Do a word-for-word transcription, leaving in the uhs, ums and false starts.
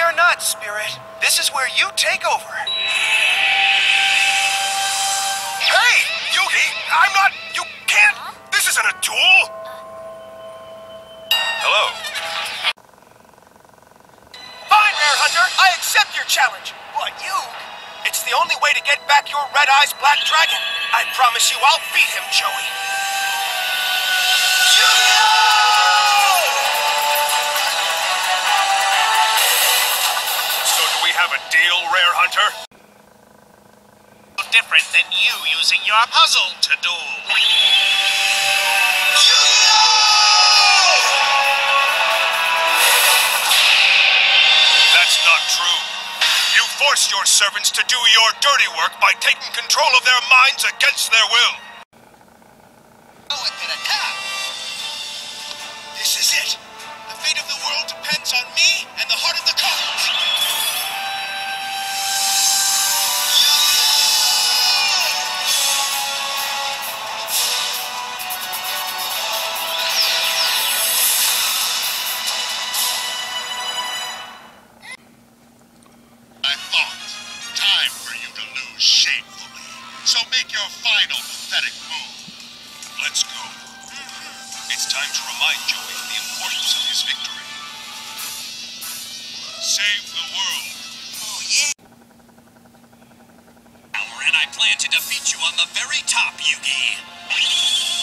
or not, Spirit, this is where you take over. Hey, Yugi! I'm not... You can't... This isn't a duel! Hello. Fine, Rare Hunter, I accept your challenge. But you... It's the only way to get back your Red Eyes Black Dragon. I promise you I'll beat him, Joey. So do we have a deal, Rare Hunter? Different than you using your puzzle to duel. That's not true. You forced your servants to do your dirty work by taking control of their minds against their will. Oh, it can attack. This is it. The fate of the world depends on me and the heart of the cards. Shamefully. So make your final pathetic move. Let's go. It's time to remind Joey of the importance of his victory. Save the world. Oh, yeah. And I plan to defeat you on the very top, Yugi.